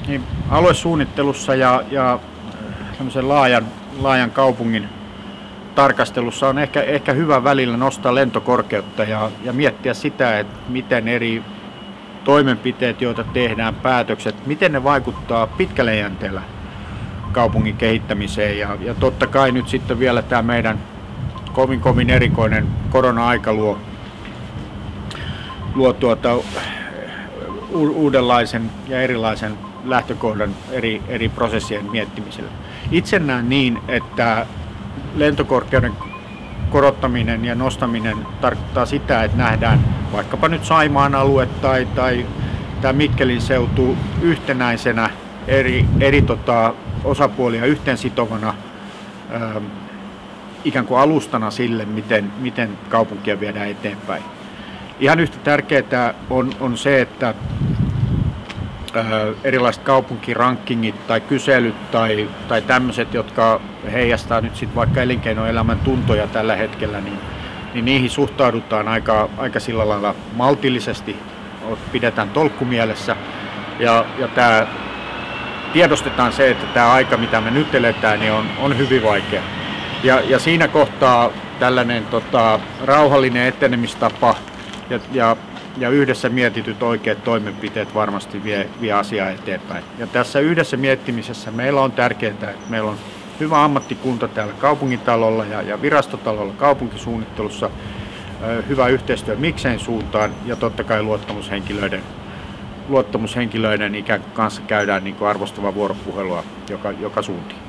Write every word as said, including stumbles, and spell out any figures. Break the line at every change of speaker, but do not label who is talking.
Niin, aluesuunnittelussa ja, ja laajan, laajan kaupungin tarkastelussa on ehkä, ehkä hyvä välillä nostaa lentokorkeutta ja, ja miettiä sitä, että miten eri toimenpiteet, joita tehdään, päätökset, miten ne vaikuttaa pitkällä jänteellä kaupungin kehittämiseen. Ja, ja totta kai nyt sitten vielä tämä meidän kovin kovin erikoinen korona-aika luo, luo tuota, u, uudenlaisen ja erilaisen lähtökohdan eri, eri prosessien miettimiselle. Itse näen niin, että lentokorkeuden korottaminen ja nostaminen tarkoittaa sitä, että nähdään vaikkapa nyt Saimaan alue tai, tai tämä Mikkelin seutu yhtenäisenä eri, eri tota, osapuolia yhteensitovana ää, ikään kuin alustana sille, miten, miten kaupunkia viedään eteenpäin. Ihan yhtä tärkeää on, on se, että erilaiset kaupunkirankingit tai kyselyt tai, tai tämmöiset, jotka heijastaa nyt sit vaikka elinkeinoelämän tuntoja tällä hetkellä, niin, niin niihin suhtaudutaan aika, aika sillä lailla maltillisesti, pidetään tolkkumielessä ja, ja tää, tiedostetaan se, että tämä aika, mitä me nyt eletään, niin on, on hyvin vaikea. Ja, ja siinä kohtaa tällainen tota, rauhallinen etenemistapa ja, ja Ja yhdessä mietityt oikeat toimenpiteet varmasti vie, vie asiaa eteenpäin. Ja tässä yhdessä miettimisessä meillä on tärkeää, että meillä on hyvä ammattikunta täällä kaupungintalolla ja, ja virastotalolla kaupunkisuunnittelussa, hyvä yhteistyö Miksein suuntaan ja totta kai luottamushenkilöiden, luottamushenkilöiden ikään kuin kanssa käydään niin kuin arvostavaa vuoropuhelua joka, joka suuntiin.